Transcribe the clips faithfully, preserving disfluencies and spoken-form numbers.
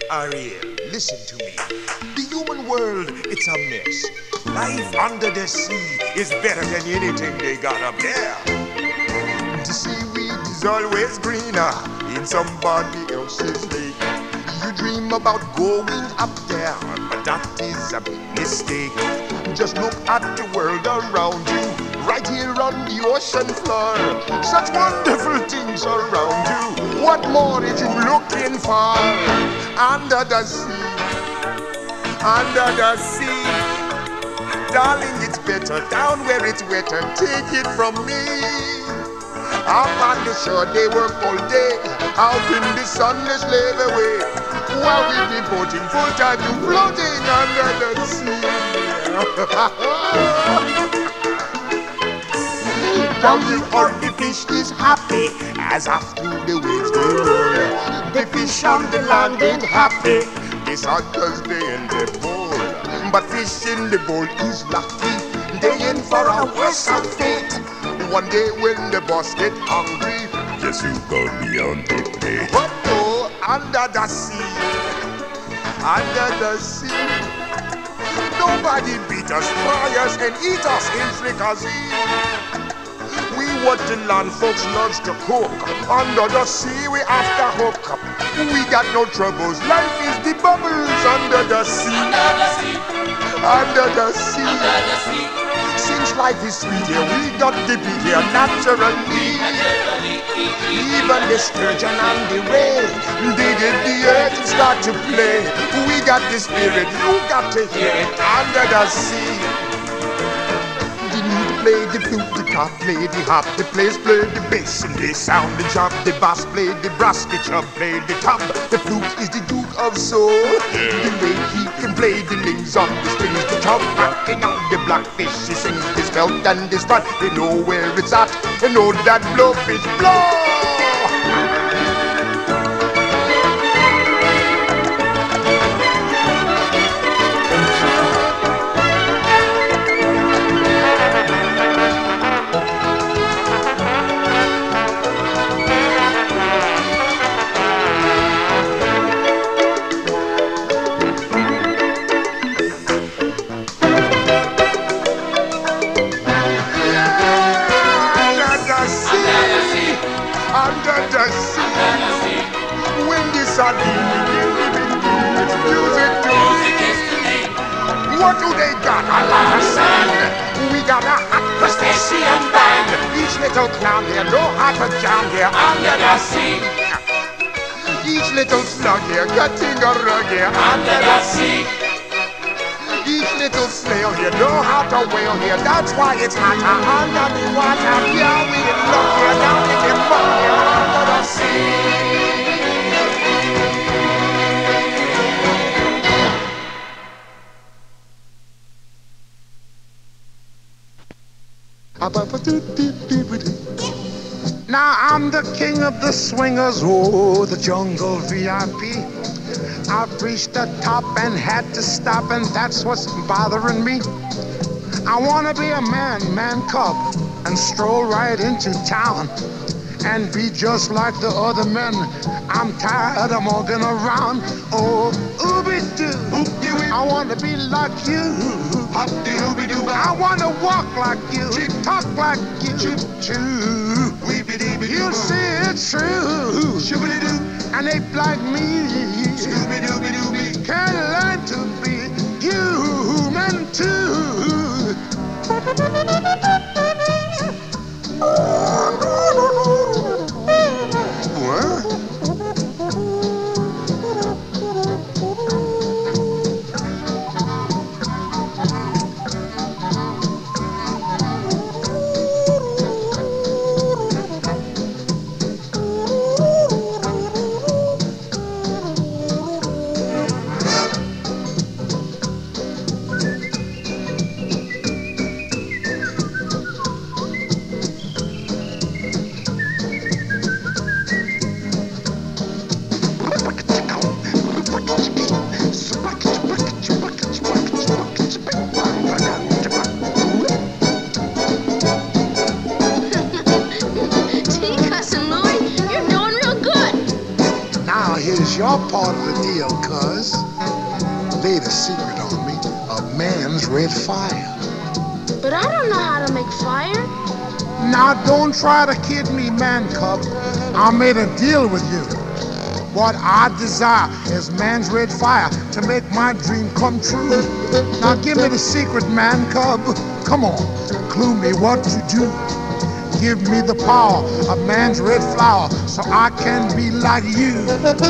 Ariel, listen to me. The human world, it's a mess. Life under the sea is better than anything they got up there. The seaweed is always greener in somebody else's lake. You dream about going up there, but that is a big mistake. Just look at the world around you, right here on the ocean floor. Such wonderful things around you. What more are you looking for? Under the sea, under the sea. Darling, it's better down where it's wetter. Take it from me. Up on the shore they work all day, out in the sun they slave away, while we devoting full time to floating under the sea. Down the earth the fish is happy, as after the waves they roll. The fish on the land ain't happy, it's hot cause they in the bowl. But fish in the bowl is lucky, they in for a worse fate. One day when the boss get hungry, yes, you go beyond the pay. But oh, under the sea, under the sea, nobody beat us, fry us, and eat us in fricassee. We what the land folks loves to cook. Under the sea we after hook up. We got no troubles. Life is the bubbles under the sea. Under the sea. Under the sea. Under the sea. Since life is sweet here, we got the beat here naturally. Naturally. Even the sturgeon and the ray, they did the earth and start to play. We got the spirit, you got to hear it under the sea. Play the flute, the cop, play the hop, the players play the bass and they sound the chop, the bass play the brass, the chub play the top. The flute is the duke of soul. The way he can play the links on the strings, the chub rocking on the blackfish. He sings his belt and his spot. They know where it's at. They know that blowfish blow. Under the sea, when the sardine begins music to me. What do they got? A lot of sand. We got a hot crustacean band. Each little clown here know how to jam here under the sea. Each little slug here cutting a rug here under the sea. Each little snail here know how to whale here. That's why it's hotter under the water. Yeah, we look here down in the mud here under the sea. Now I'm the king of the swingers, oh, the jungle V I P. I've reached the top and had to stop, and that's what's bothering me. I wanna be a man, man cub, and stroll right into town and be just like the other men. I'm tired of walking around. Oh, ooby-doo, I wanna be like you. I wanna walk like you, talk like you, you see it's true, and ape like me can learn to be human too. part of the deal, cuz. Laid a secret on me, a man's red fire. But I don't know how to make fire. Now don't try to kid me, man cub. I made a deal with you. What I desire is man's red fire to make my dream come true. Now give me the secret, man cub. Come on, clue me what to do. Give me the power of man's red flower so I can be like you.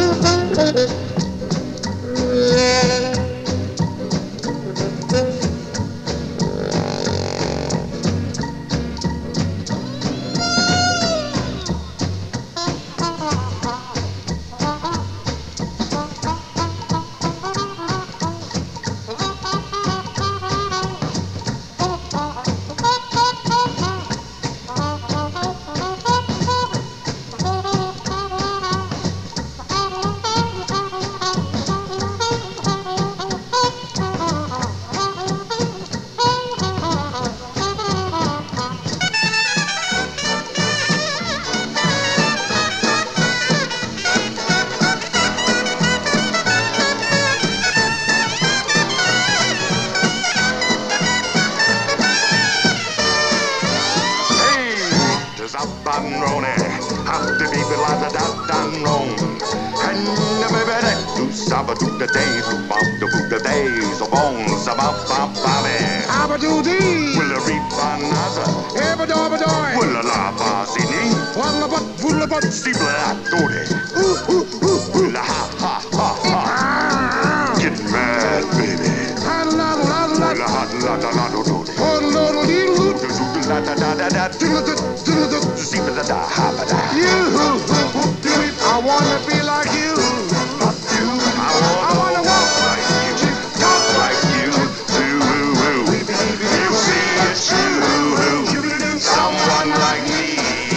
I wanna be like you. I wanna walk like you, talk like you, too. You see it's true. Someone like me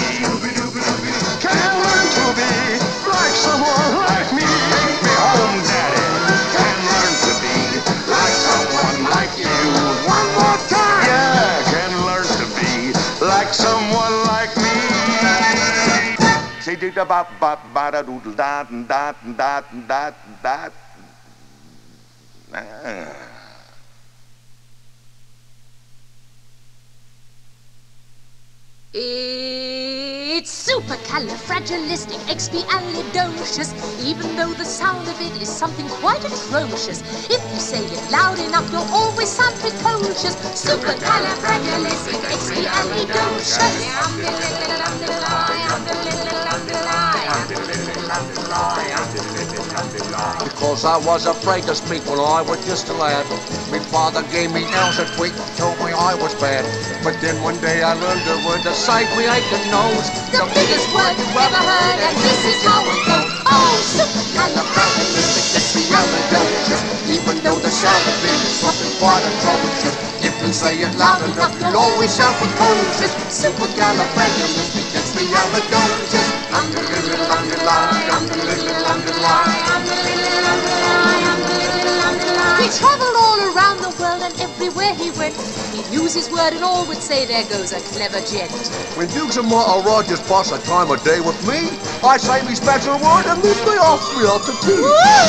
can learn to be like someone like me. Take me home, Daddy. Can learn to be like someone like you. One more time. Yeah, can learn to be like someone like me. Say da ba ba ba da doodle da da da da da. It's supercalifragilisticexpialidocious, even though the sound of it is something quite atrocious. If you say it loud enough, you'll always sound precocious. Supercalifragilisticexpialidocious. Because I was afraid to speak when I was just a lad. My father gave me nails a tweak, told me I was bad. But then one day I learned a word to save me aching nose. The biggest word you've ever heard, and this is how it goes. Oh, supercalifragilisticexpialidocious. Even though the sound of it is something quite atrocious. If you say it loud enough, you'll always sound precocious. Supercalifragilisticexpialidocious. Underline, underline, underline, underline, underline, underline. He travelled all around the world, and everywhere he went, he'd use his word and all would say, there goes a clever gent. When Dukes and Martha Rogers pass a time of day with me, I say me special word and then they ask me out to tea.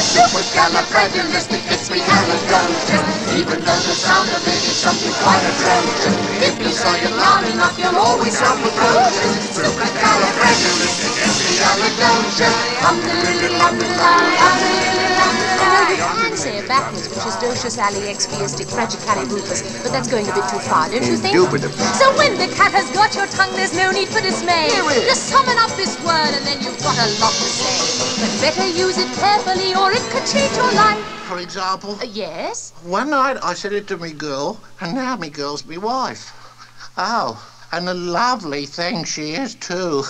Supercalifragilisticexpialidocious. Even though the sound of it is something quite atrocious. If you say it loud enough, you'll always sound precocious. Supercalifragilisticexpialidocious. You can say it backwards, which is docious aliexpialisticfragicalibupus, but that's going a bit too far, don't you think? So when the cat has got your tongue, there's no need for dismay. Just summon up this word and then you've got a lot to say. But better use it carefully or it could change your life. For example? Uh, yes? One night I said it to me girl, and now me girl's me wife. Oh, and a lovely thing she is too.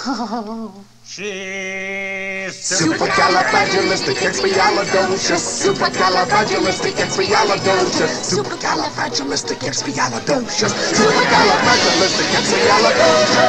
She's Supercalifragilisticexpialidocious. Supercalifragilisticexpialidocious. Supercalifragilisticexpialidocious. Supercalifragilisticexpialidocious.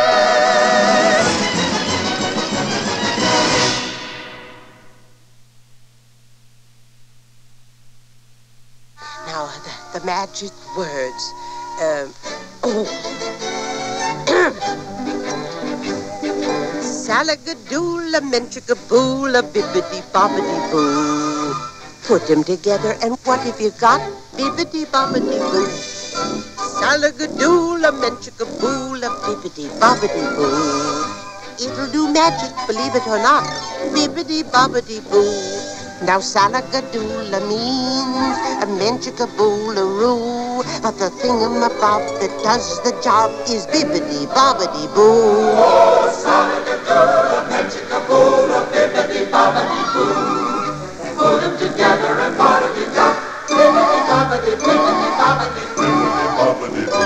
Now, the, the magic words. Um, oh. Salagadoola, menchikaboola, bibbidi-bobbidi-boo. Put them together, and what have you got? Bibbidi-bobbidi-boo. Salagadoola, menchikaboola, bibbidi-bobbidi-boo. It'll do magic, believe it or not. Bibbidi-bobbidi-boo. Now Salagadoola means a menchikaboola-roo. But the thingamabob that does the job is bibbidi-bobbidi-boo. Oh, Salagadoola, menchikaboola, bibbidi-bobbidi-boo. Put them together and what have you got? Bibbidi-bobbidi, bibbidi-bobbidi, bibbidi-bobbidi-boo.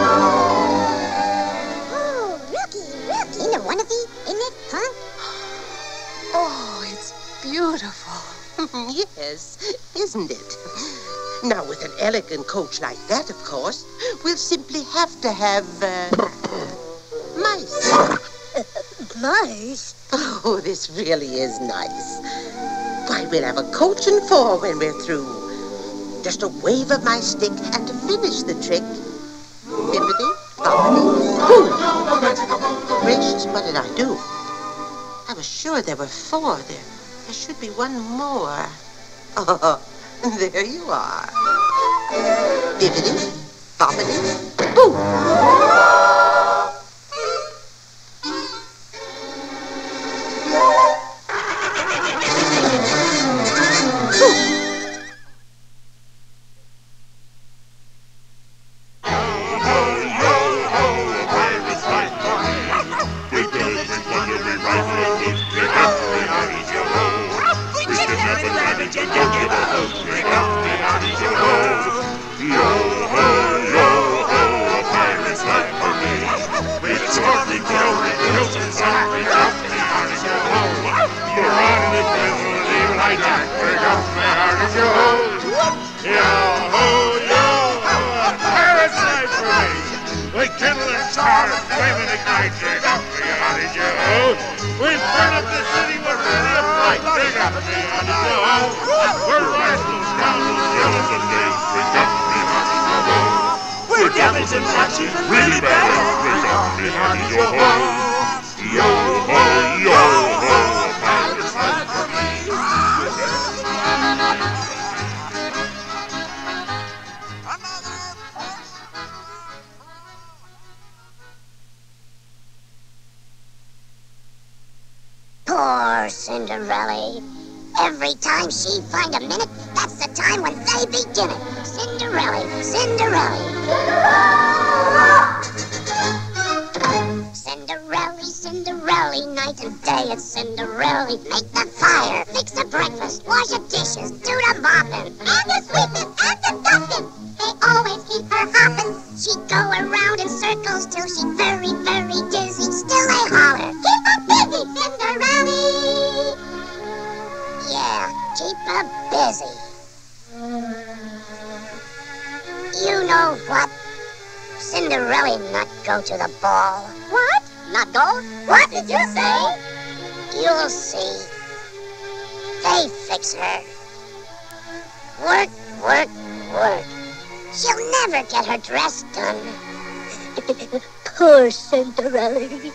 Oh, Rookie, Rookie. Isn't it wonderful? Isn't it, huh? Oh, it's beautiful. Yes, isn't it? Now, with an elegant coach like that, of course, we'll simply have to have, uh, mice. Mice? Oh, this really is nice. Why, we'll have a coach and four when we're through. Just a wave of my stick, and to finish the trick, bibbidi, bobbidi, boo. Gracious, what did I do? I was sure there were four there. There should be one more. Oh, there you are. Bibbidi, bobbidi, boo. Poor Cinderella. Every time she'd find a minute, that's the time when they begin it. Cinderella, Cinderella. Cinderella, Cinderella, night and day it's Cinderella. Make the fire, fix the breakfast, wash the dishes, do the mopping, and the sweeping, and the dusting. They always keep her hopping. She'd go around in circles till she's very, very dizzy. Still they holler, keep her busy, Cinderella. Yeah, keep her busy. You know what? Cinderella not go to the ball. What? Not go? What did you say? You'll see. They fix her. Work, work, work. She'll never get her dress done. Poor Cinderella. Hey,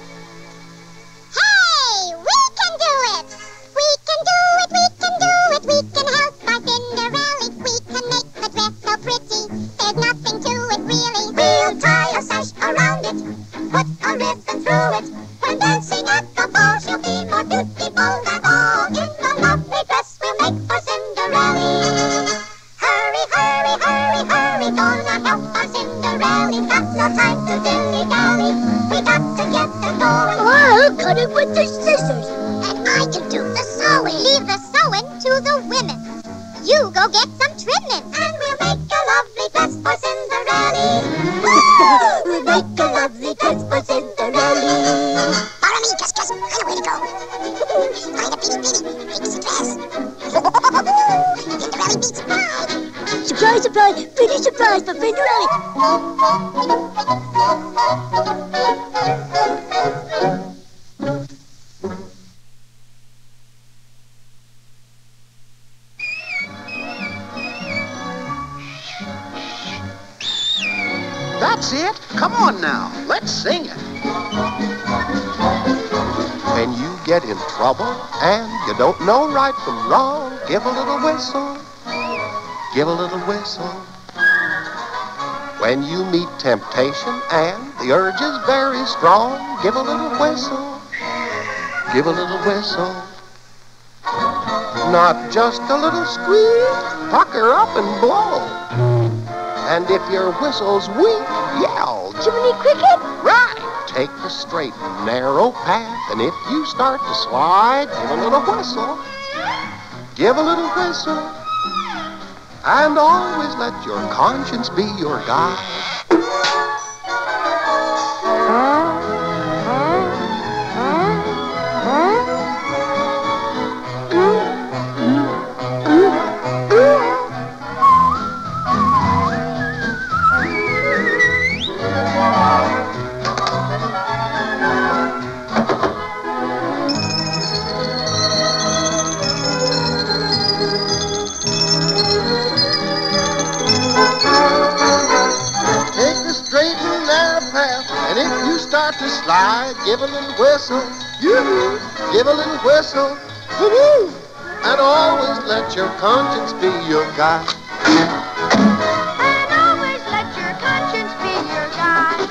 we can do it! We can do it, we can do it, we can help our Cinderella. We can make the dress so pretty, there's nothing to it really. We'll tie a sash around it, put a ribbon through it. When dancing at the ball, she'll be more beautiful than all. In the lovely dress we'll make for Cinderella. Hurry, hurry, hurry, hurry, gonna help our Cinderella. Got no time to dilly-dally, we got to get them going. I'll cut it with the scissors. And I can do the sewing. Leave the sewing to the women. You go get some trimming. And we'll make a lovely dress for Cinderella. We'll make a lovely dress for Cinderella. Follow me, Gus Gus. I know where to go. Find a bitty bitty. Fix the dress. Cinderella be surprised. Surprise, surprise. Pretty surprise for Cinderella. That's it. Come on now. Let's sing it. And get in trouble and you don't know right from wrong, give a little whistle, give a little whistle. When you meet temptation and the urge is very strong, give a little whistle, give a little whistle. Not just a little squeak, pucker up and blow. And if your whistle's weak, yell, Jiminy Cricket? Right! Take the straight and narrow path, and if you start to slide, give a little whistle. Give a little whistle. And always let your conscience be your guide. And if you start to slide, give a little whistle, yoo-hoo, give a little whistle, woo-hoo, and always let your conscience be your guide. And always let your conscience be your guide.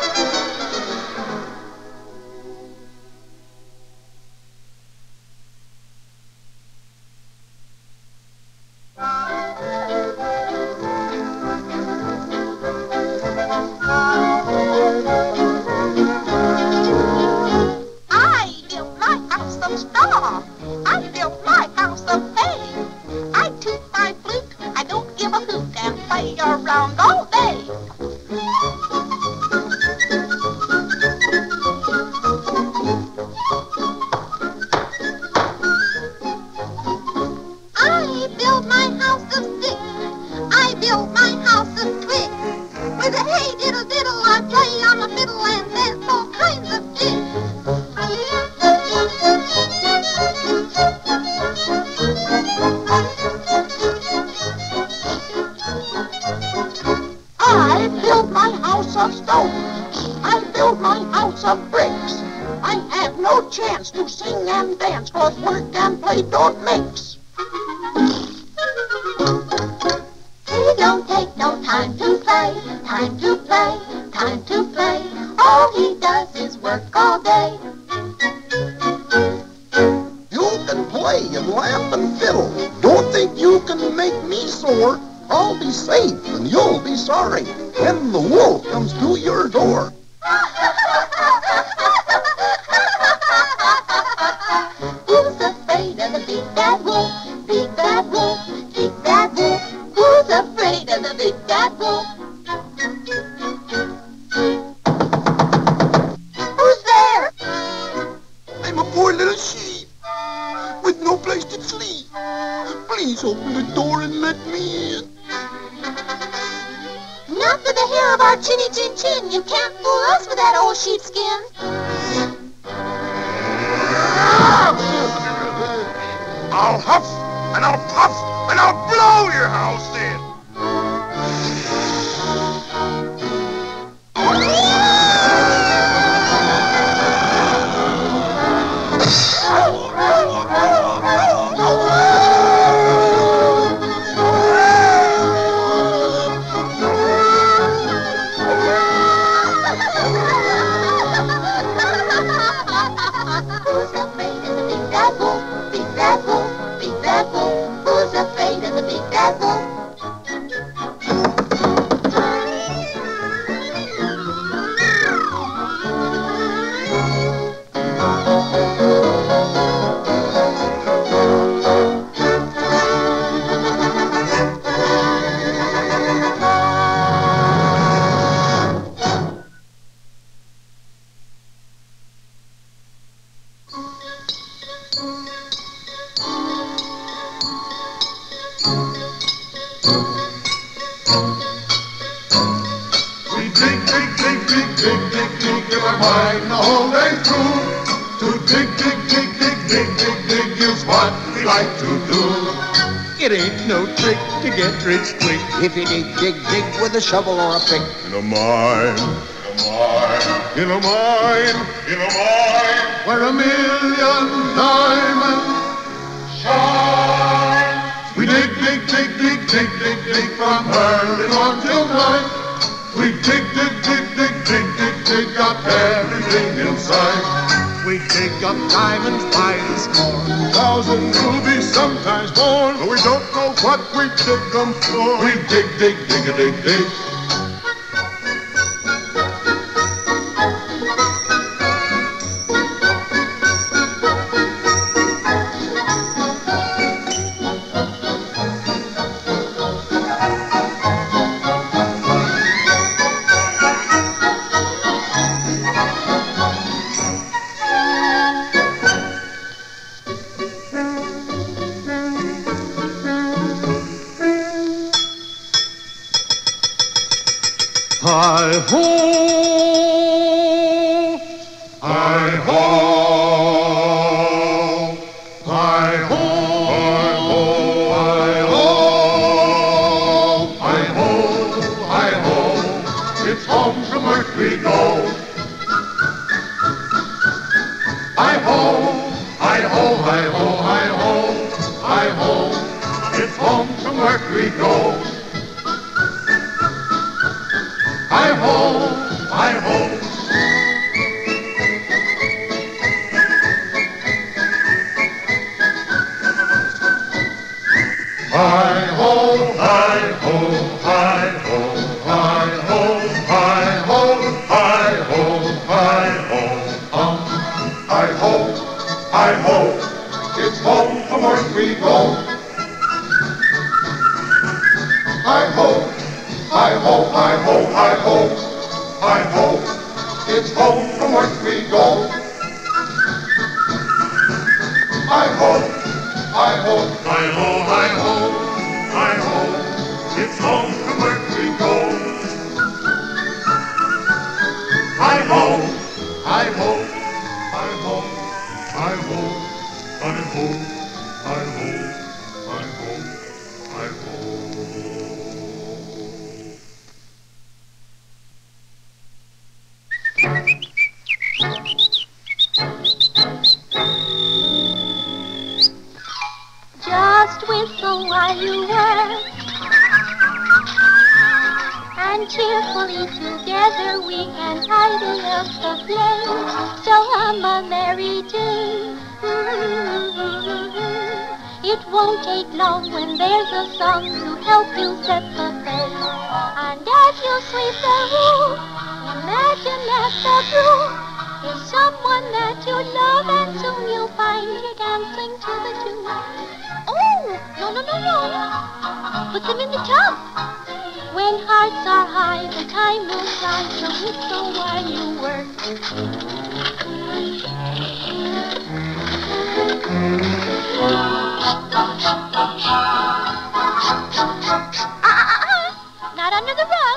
I'll huff and I'll puff and I'll blow your house in. If you dig, dig, dig with a shovel or a pick. In a mine, In a mine, in a mine, where a million diamonds shine. We dig, dig, dig, dig, dig, dig, dig from early morn till night. We dig, dig, dig, dig, dig, dig, dig up everything inside. We dig up diamonds by the score, thousand rubies, sometimes more. But we don't know what we dig them for. We dig, dig, dig, a dig, dig. Hi-ho, hi-ho, hi-ho, hi-ho, hi-ho, hi-ho, hi-ho. It's home from earth we go. Hi-ho, hi-ho, hi-ho, hi-ho, hi-ho. It's home from earth we go. Hi-ho, hi-ho. Hi-ho, hi-ho, hi-ho, hi-ho, hi-ho, hi-ho, hi-ho, um, hi-ho, hi-ho. It's home from earth we go. Hi-ho. Hi-ho, hi-ho, hi-ho, hi-ho. It's home from earth we go. Hi-ho, hi-ho, hi-ho, hi-ho, hi-ho. It's home from earth we go. Hi-ho, hi-ho, hi-ho, hi-ho, hi-ho, hi-ho, hi-ho, hi-ho. Just whistle while you work, and cheerfully together we can tidy up the place. So hum a merry tune. It won't take long when there's a song to help you set the pace. And as you sweep the room, imagine that the broom is someone that you love, and soon you'll find you dancing to the tune. Oh, no, no, no, no. Put them in the tub. When hearts are high, the time will fly, so whistle while you work. Ah, ah, ah, not under the rug.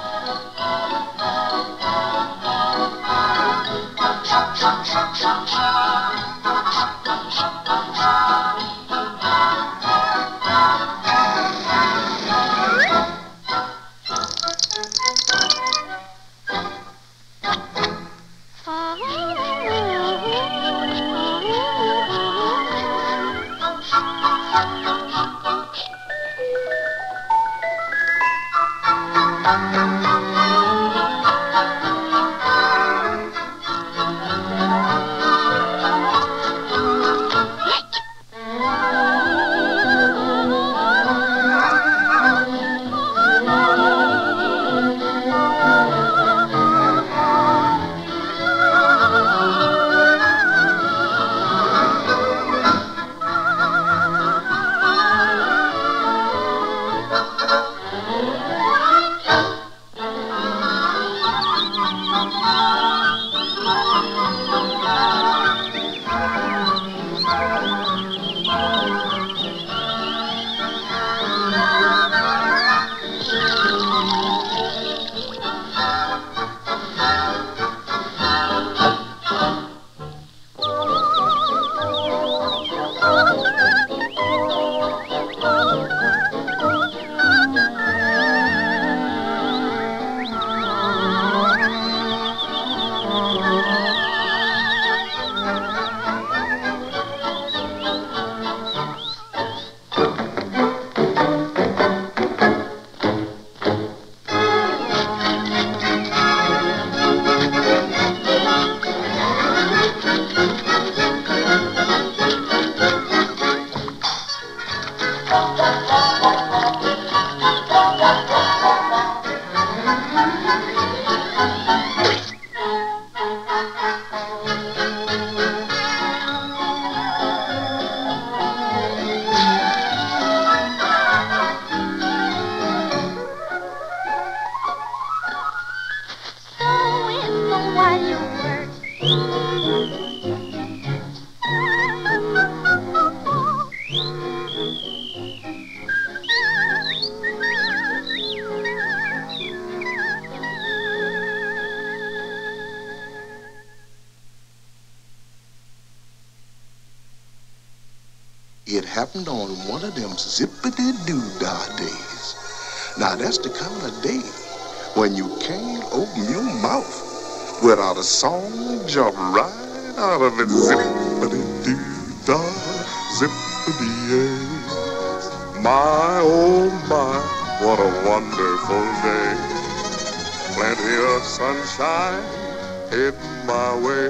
It happened on one of them zippity-doo-dah days. Now, that's the kind of day when you can't open your mouth without a song jump right out of it. Zippity-doo-dah, zippity-yay. My, oh my, what a wonderful day. Plenty of sunshine heading my way.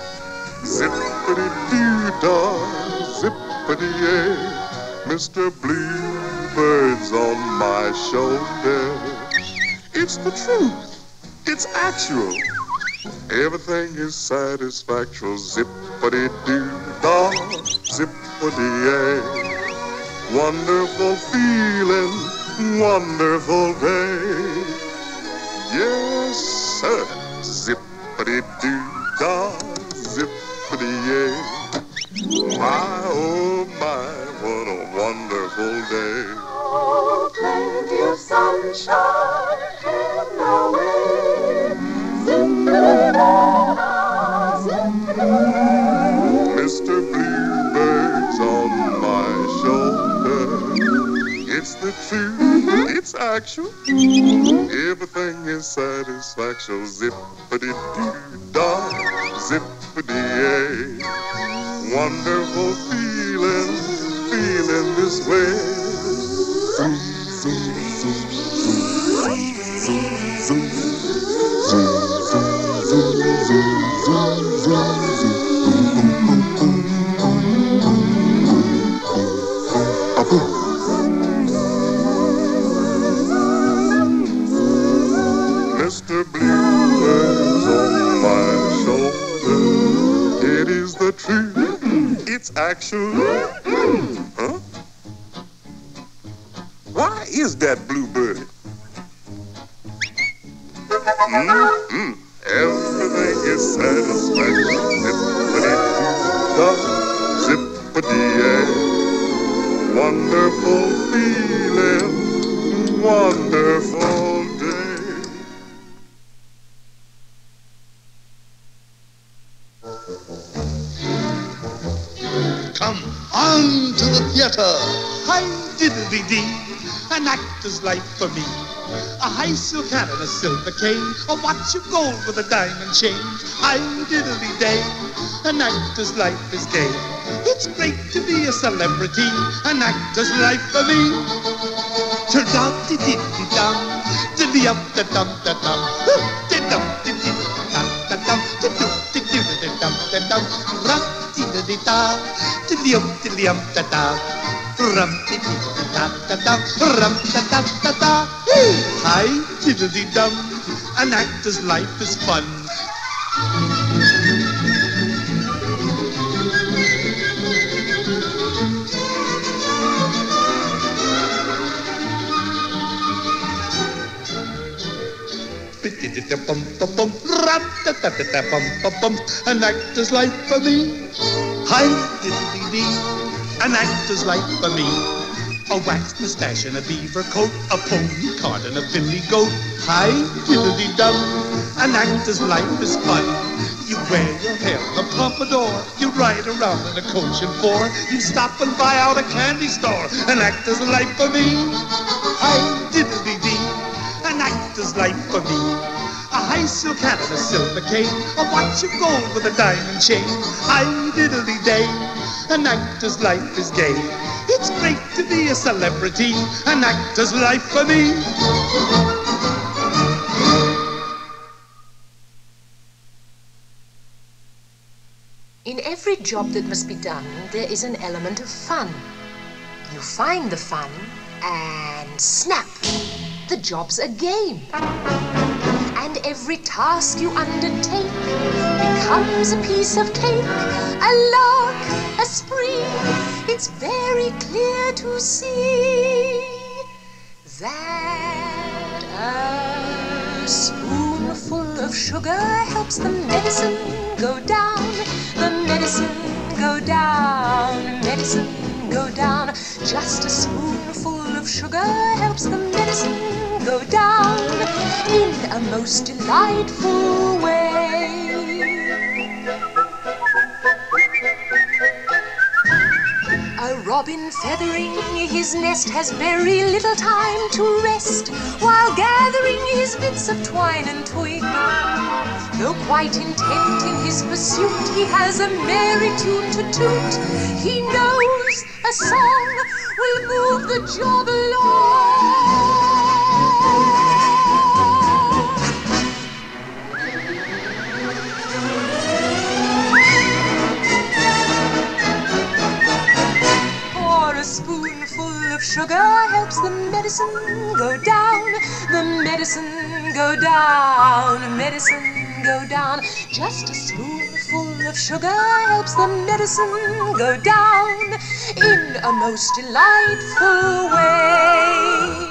Zippity-doo-dah, zippity-yay. Mister Bluebird's on my shoulder. It's the truth. It's actual. Everything is satisfactual. Zippity-doo-dah, zippity-yay. Wonderful feeling, wonderful day. Yes, sir. Zippity-doo-dah, zippity-yay. My, oh my, what a wonderful day. Oh, plenty of sunshine heading our way. Zippity-doo-dah, zippity-yay. Mister Bluebird's on my shoulder. It's the truth, mm-hmm. It's actual. Mm-hmm. Everything is satisfaction. Zippity-doo-dah, zippity-yay. Wonderful feeling, feeling this way. Zoom, zoom, zoom, zoom, zoom, zoom, zoom, zoom, zoom, Mister Bluebird's on my shoulder. It is the truth. It's actual. Huh? Why is that bluebird? Mm-hmm. Everything is satisfaction. Zippity-doo-dah, zippity-yay. Wonderful feeling, wonderful day. Come on to the theater. Hi-diddly-dee, an actor's life for me. A high silk hat and a silver cane, a watch of gold with a diamond chain. Hi-diddly-day, an actor's life is gay. It's great to be a celebrity, an actor's life for me. Dum-dee-dee-dee-dum, dilly-up-da-dum-da-dum, dum-dee-dum-dee-dee-dum-da-dum, dum-dee-dum-dee-dum-da-dum, rum-dee-dee-dee-da, dilly-up-dilly-up-da-da, rum-dee-dee-dee-da-da-da, rum-da-da-da-da. Hi-diddly-dum, an actor's life is fun. An actor's life for me. Hi-diddly-dee, an actor's life for me. A waxed mustache and a beaver coat, a pony cart and a billy goat. Hi-diddly-dum, an actor's life is fun. You wear your hair in a pompadour, you ride around in a coach and four, you stop and buy out a candy store. An actor's life for me. Hi-diddly-dee, an actor's life for me. A high silk hat and a silver cane, a watch of gold with a diamond chain. Hi-diddly-day, an actor's life is gay. It's great to be a celebrity, an actor's life for me. In every job that must be done, there is an element of fun. You find the fun and snap, the job's a game. And every task you undertake becomes a piece of cake, a lark, a spree. It's very clear to see that a spoonful of sugar helps the medicine go down, the medicine go down, medicine go down. Just a spoonful of sugar helps the medicine go down in a most delightful way. A robin feathering his nest has very little time to rest while gathering his bits of twine and twig. Though quite intent in his pursuit, he has a merry tune to toot. He knows a song will move the job along. A spoonful of sugar helps the medicine go down, the medicine go down, medicine go down. Just a spoonful of sugar helps the medicine go down in a most delightful way.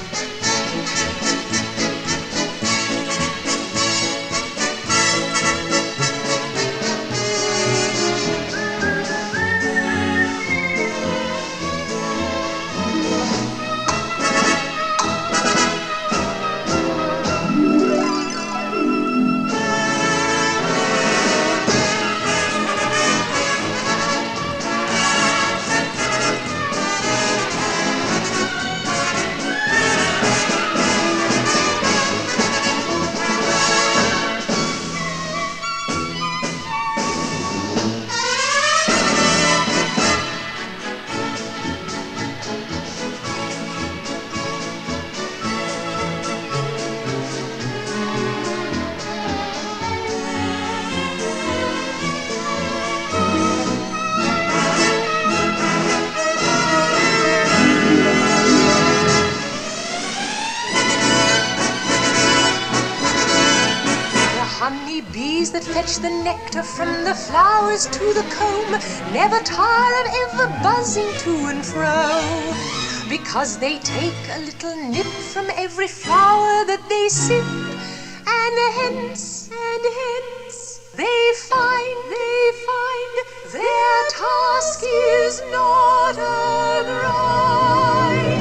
Bees that fetch the nectar from the flowers to the comb never tire of ever buzzing to and fro, because they take a little nip from every flower that they sip, and hence, and hence, they find, they find their task is not a grind.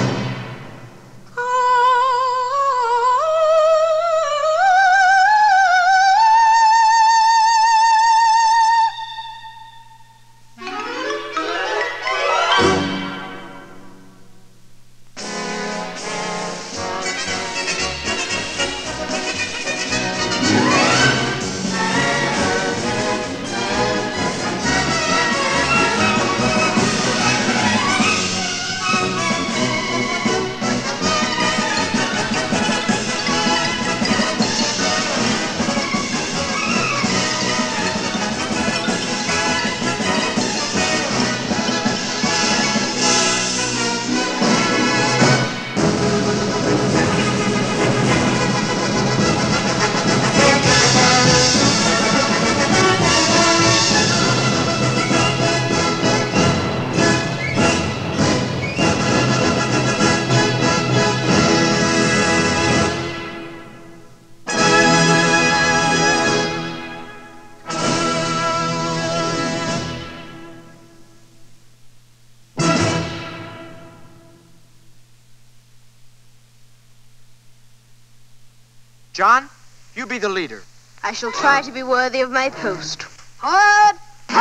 John, you be the leader. I shall try to be worthy of my post. Hard!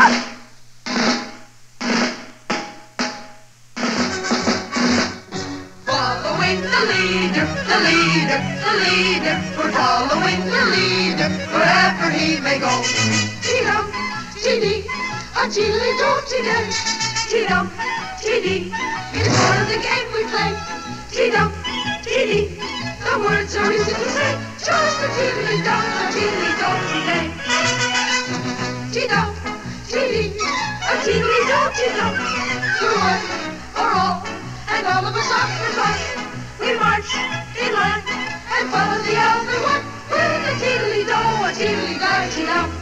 Following the leader, the leader, the leader. We're following the leader wherever he may go. Tee-dum, tee-dee, a chili-do-tee-day. Tee-dum, tee-dee, it's part of the game we play. Tee-dum, tee-dee, the words are easy to say. Just a teeny-dum, a teeny-dum-tee-day. Tee-dum, tee-dee, a teeny-dum-tee-dum. For one, all of us off the clock. We march in line and follow the other one. With a tiddly-do, a tiddly-do-ti-do.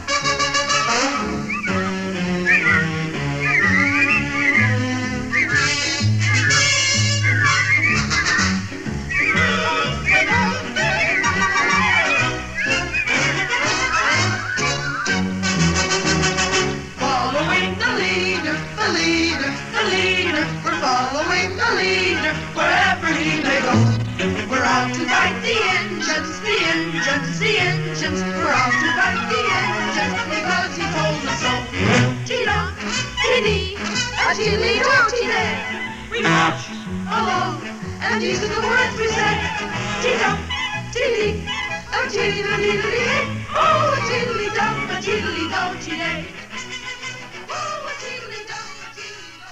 Following the leader, the leader, the leader. We're following the leader wherever he may go. We're out to fight the engines, the engines, the engines. We're out to fight the engines because he told us so. Ti-dum, ti-dee, a tilly-do-ti-day. We march along, and these are the words we say. Ti-dum, ti-dee, a tilly-do-ti-day. Oh, a tilly-dum, a tilly-do-ti-day. Oh, a tilly-dum, a tilly-do-ti-day.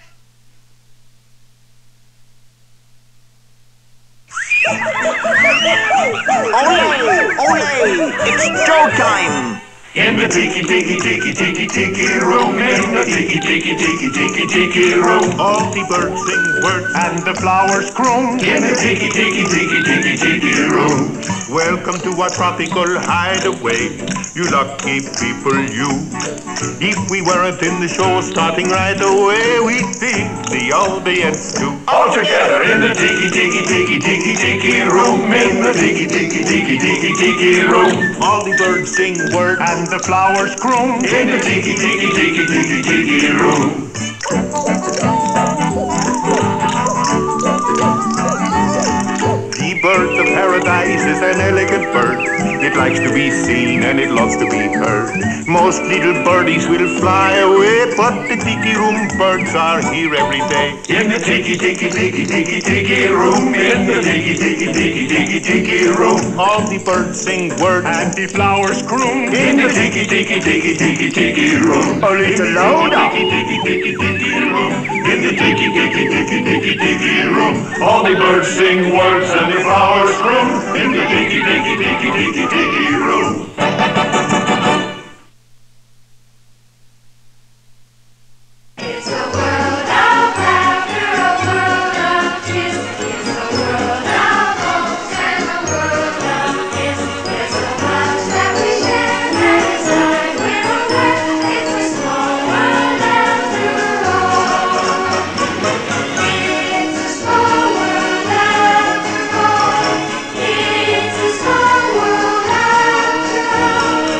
Ole! Ole! It's showtime! In the tiki tiki tiki tiki tiki room, in the tiki tiki tiki tiki tiki room, all the birds sing words and the flowers croon. In the tiki tiki tiki tiki tiki room. Welcome to our tropical hideaway, you lucky people, you. If we weren't in the show starting right away, we'd think the audience too. All together in the tiki tiki tiki tiki tiki room, in the tiki tiki tiki tiki tiki room, all the birds sing words and the flowers croon. In the tiki tiki tiki tiki tiki room. The bird of paradise is an elegant bird. It likes to be seen and it loves to be heard. Most little birdies will fly away, but the tiki room birds are here every day. In the tiki tiki tiki tiki tiki room, in the tiki tiki tiki tiki tiki room, all the birds sing words and the flowers croon. In the tiki tiki tiki tiki tiki room, a little louder. Tiki tiki tiki room, in the tiki tiki tiki tiki tiki room, all the birds sing words and the flowers croon. In the tiki tiki tiki tiki tiki room. It's a world of laughter, a world of kiss. It's a world of hopes and a world of kiss. There's so much that we share that is like we're aware. It's a small world after all. It's a small world after all. It's a small world after all.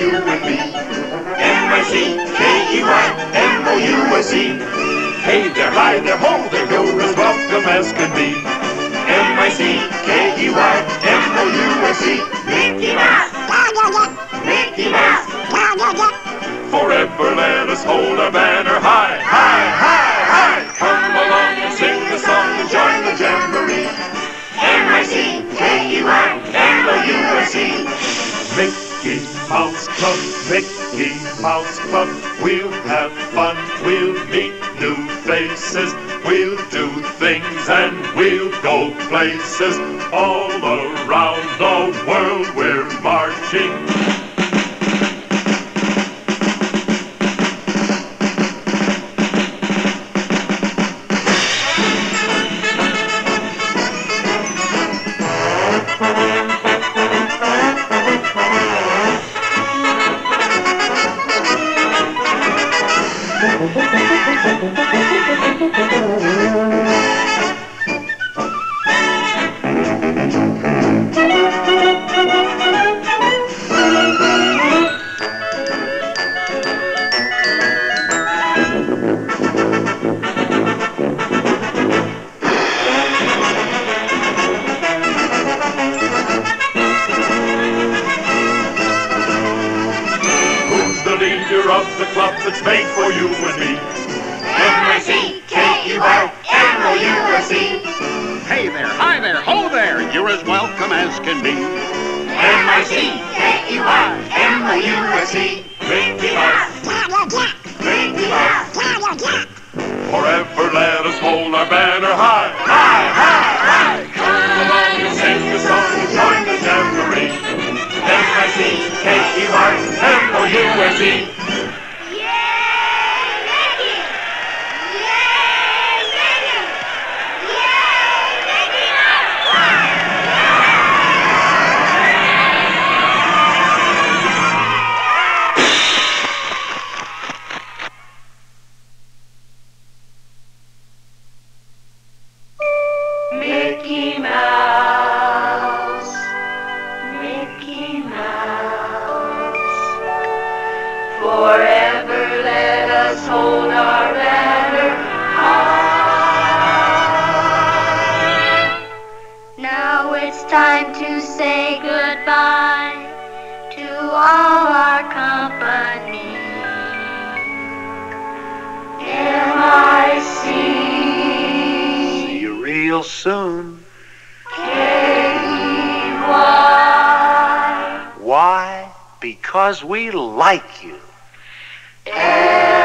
you and me. M I C K E Y M O U S E. Hey there, hi there, ho there, you're as welcome as can be. M I C K E Y M O U S E. Mickey Mouse! Mickey Mouse! Forever let us hold our banner high, high, high, high. Come along and sing the song and join the jamboree. M I C K E Y M O U S E. Mickey Mouse Club, Mickey Mouse Club. We'll have fun, we'll meet new faces. We'll do things and we'll go places. All around the world we're marching. Of the club that's made for you and me. M I C K E Y M O U S E. Hey there, hi there, ho there, you're as welcome as can be. M I C K E Y M O U S E. Mickey Mouse. Mickey Mouse. Forever let us hold our banner high, high, high, high. Come along and sing the song and join the jamboree. M I C K E Y M O U S E. Mickey Mouse, Mickey Mouse, forever let us hold our banner high. Now it's time to say goodbye to all our company. M I C Real soon. K E Y. Why? Because we like you. M